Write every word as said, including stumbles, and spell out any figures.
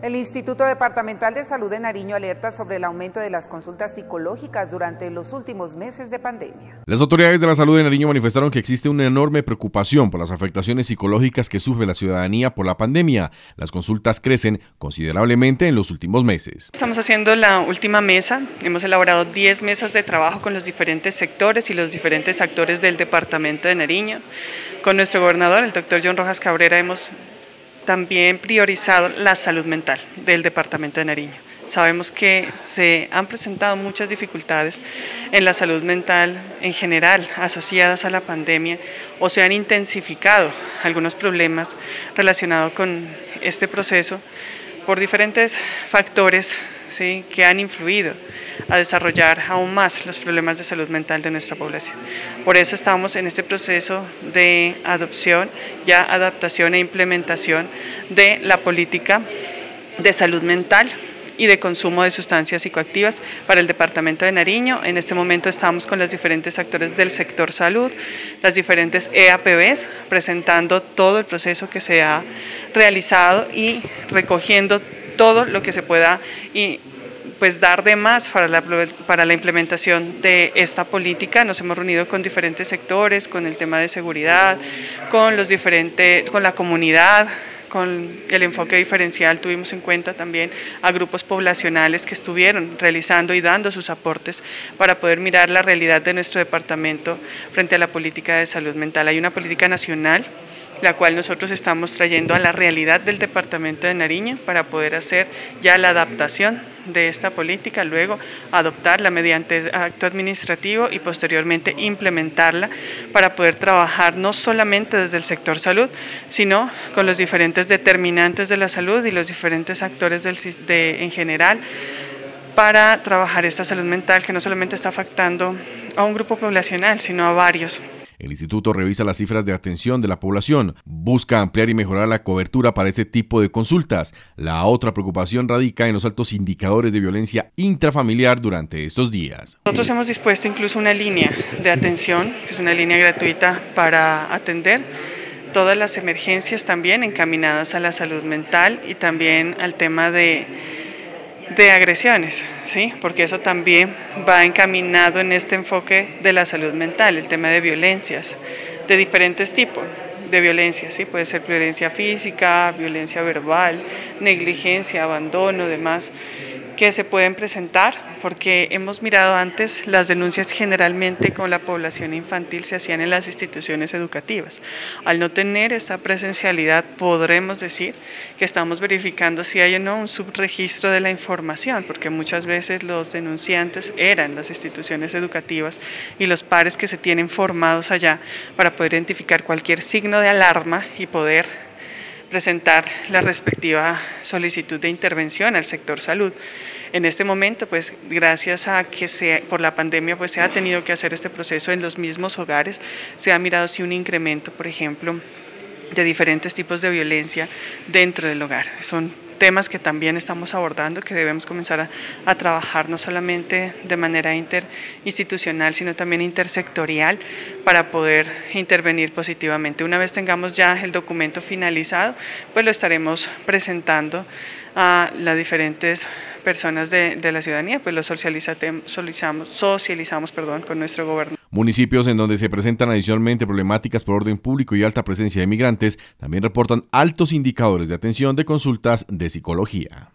El Instituto Departamental de Salud de Nariño alerta sobre el aumento de las consultas psicológicas durante los últimos meses de pandemia. Las autoridades de la salud de Nariño manifestaron que existe una enorme preocupación por las afectaciones psicológicas que sufre la ciudadanía por la pandemia. Las consultas crecen considerablemente en los últimos meses. Estamos haciendo la última mesa, hemos elaborado diez mesas de trabajo con los diferentes sectores y los diferentes actores del departamento de Nariño. Con nuestro gobernador, el doctor John Rojas Cabrera, hemos también priorizado la salud mental del departamento de Nariño. Sabemos que se han presentado muchas dificultades en la salud mental en general asociadas a la pandemia o se han intensificado algunos problemas relacionados con este proceso por diferentes factores, ¿sí?, que han influido a desarrollar aún más los problemas de salud mental de nuestra población. Por eso estamos en este proceso de adopción, ya adaptación e implementación de la política de salud mental y de consumo de sustancias psicoactivas para el departamento de Nariño. En este momento estamos con los diferentes actores del sector salud, las diferentes E A P Bs, presentando todo el proceso que se ha realizado y recogiendo todo lo que se pueda y pues dar de más para la, para la implementación de esta política. Nos hemos reunido con diferentes sectores, con el tema de seguridad, con los diferentes, con la comunidad, con el enfoque diferencial. Tuvimos en cuenta también a grupos poblacionales que estuvieron realizando y dando sus aportes para poder mirar la realidad de nuestro departamento frente a la política de salud mental. Hay una política nacional, la cual nosotros estamos trayendo a la realidad del departamento de Nariño para poder hacer ya la adaptación de esta política, luego adoptarla mediante acto administrativo y posteriormente implementarla para poder trabajar no solamente desde el sector salud, sino con los diferentes determinantes de la salud y los diferentes actores del, de, en general, para trabajar esta salud mental que no solamente está afectando a un grupo poblacional, sino a varios. El instituto revisa las cifras de atención de la población, busca ampliar y mejorar la cobertura para este tipo de consultas. La otra preocupación radica en los altos indicadores de violencia intrafamiliar durante estos días. Nosotros hemos dispuesto incluso una línea de atención, que es una línea gratuita para atender todas las emergencias también encaminadas a la salud mental y también al tema de de agresiones, ¿sí?, porque eso también va encaminado en este enfoque de la salud mental, el tema de violencias, de diferentes tipos de violencia, ¿sí?, puede ser violencia física, violencia verbal, negligencia, abandono, demás, que se pueden presentar, porque hemos mirado antes las denuncias generalmente con la población infantil se hacían en las instituciones educativas. Al no tener esta presencialidad podremos decir que estamos verificando si hay o no un subregistro de la información, porque muchas veces los denunciantes eran las instituciones educativas y los pares que se tienen formados allá para poder identificar cualquier signo de alarma y poder presentar la respectiva solicitud de intervención al sector salud. En este momento, pues gracias a que se, por la pandemia pues se ha tenido que hacer este proceso en los mismos hogares, se ha mirado si un incremento, por ejemplo, de diferentes tipos de violencia dentro del hogar. Son temas que también estamos abordando, que debemos comenzar a, a trabajar no solamente de manera interinstitucional, sino también intersectorial para poder intervenir positivamente. Una vez tengamos ya el documento finalizado, pues lo estaremos presentando a las diferentes personas de, de la ciudadanía, pues lo socializamos, socializamos perdón, con nuestro gobierno. Municipios en donde se presentan adicionalmente problemáticas por orden público y alta presencia de migrantes también reportan altos indicadores de atención de consultas de psicología.